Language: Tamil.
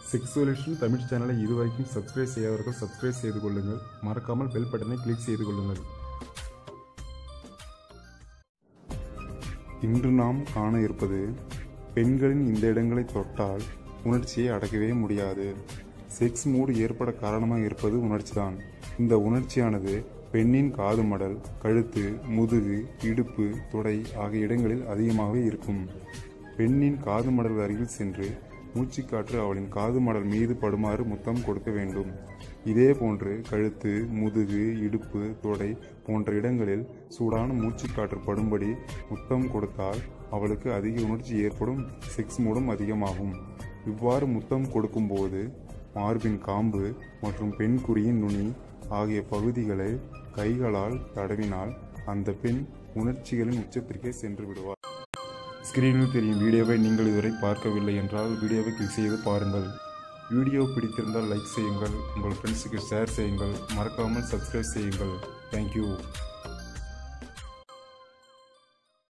செக்ஸுவலேஷன் தமிழ் சேனலை இதுவரைக்கும் சப்ஸ்கிரைப் செய்யாதவர்கள் சப்ஸ்கிரைப் செய்து கொள்ளுங்கள். மறக்காமல் பெல் பட்டனை கிளிக் செய்து கொள்ளுங்கள். இன்று நாம் காண இருப்பது, பெண்களின் இந்த இடங்களை தொட்டால் உணர்ச்சியை அடக்கவே முடியாது. செக்ஸ் மூடு ஏற்பட காரணமாக இருப்பது உணர்ச்சிதான். இந்த உணர்ச்சியானது பெண்ணின் காது மடல், கழுத்து, முதுகு, இடுப்பு, தொடை ஆகிய இடங்களில் அதிகமாகவே இருக்கும். பெண்ணின் காது மடல் அருகில் சென்று மூச்சுக்காற்று அவளின் காது மடல் மீது படுமாறு முத்தம் கொடுக்க வேண்டும். இதே போன்று கழுத்து, முதுகு, இடுப்பு, தொடை போன்ற இடங்களில் சூடான மூச்சுக்காற்று படும்படி முத்தம் கொடுத்தால் அவளுக்கு அதிக உணர்ச்சி ஏற்படும், செக்ஸ் மூடும் அதிகமாகும். இவ்வாறு முத்தம் கொடுக்கும்போது மார்பின் காம்பு மற்றும் பெண் குறியின் நுனி ஆகிய பகுதிகளை கைகளால் தடவினால் அந்த பெண் உணர்ச்சிகளின் உச்சத்திற்கே சென்று விடுவார். ஸ்கிரீனில் தெரியும் வீடியோவை நீங்கள் இதுவரை பார்க்கவில்லை என்றால் வீடியோவை கிளிக் செய்து பாருங்கள். வீடியோ பிடித்திருந்தால் லைக் செய்யுங்கள், உங்கள் ஃப்ரெண்ட்ஸுக்கு ஷேர் செய்யுங்கள், மறக்காமல் சப்ஸ்கிரைப் செய்யுங்கள். தேங்க்யூ.